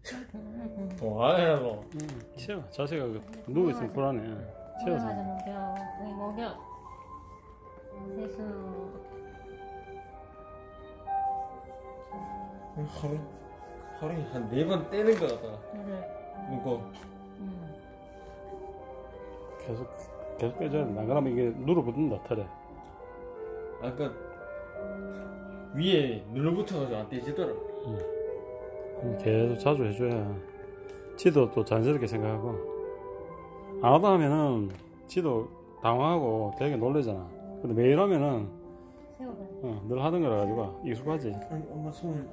뭐하냐고. 치워. 자세가 누워있으면 불안해. 치워서. 목욕. 세수. 하루에 한 4번 떼는 거 같다. 무거. 계속 빼줘야 돼. 안 그러면 이게 눌어붙는다, 털에. 아까 위에 눌러붙어가지고 안 떼지더라. 계속 자주 해줘야 지도 또 자연스럽게 생각하고, 안 하다 하면은 지도 당황하고 되게 놀래잖아. 근데 매일 하면은 늘 하던 거라 가지고 익숙하지. 아니 엄마 손을.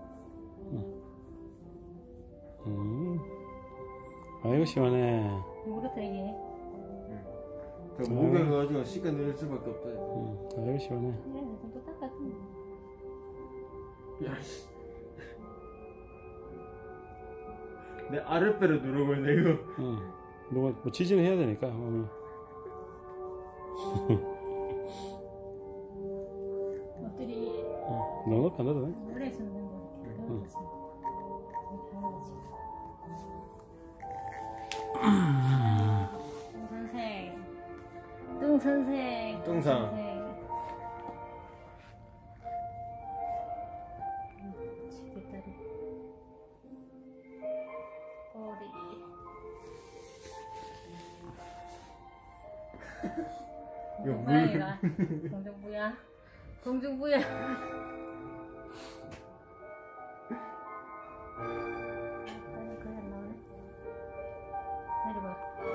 아이고 시원해. 누구부터 이게? 그 목에 가가지고 시간 늘릴 수밖에 없다. 아이고 시원해. 그래, 또 닦아. 야씨. 내 아랫배로 누르고 있네 이거. 뭐 지진을 해야 되니까 몸이. 엎드리. 너무 높이 안 놔도 돼. 물에 있으면 된다. 뚱선생. 뚱상. 지긋다리. 꼬리. 이거 뭐야 이거? 공중부야. 공중부야. 거의 안 나오네. 내려봐.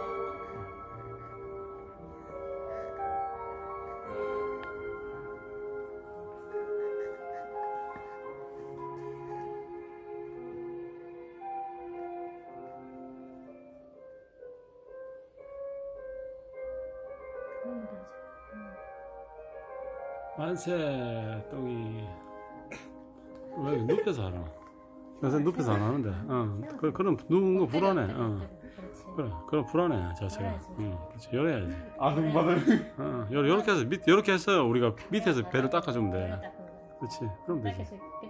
만세 똥이 왜 눕혀서 하나? 요새 눕혀서 안 하는데. 그럼 눕는 거 불안해. 그래, 그럼 불안해 자세가. 그렇지, 열어야지. 아둥바둥. 요렇게 해서 요렇게 해서 우리가 밑에서 배를 닦아주면 돼. 그렇지, 그럼 되지.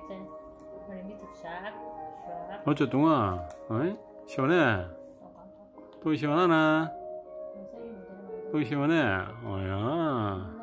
어째 뚱아, 어이? 시원해? 똥이 시원하나? 똥이 시원해? 어야.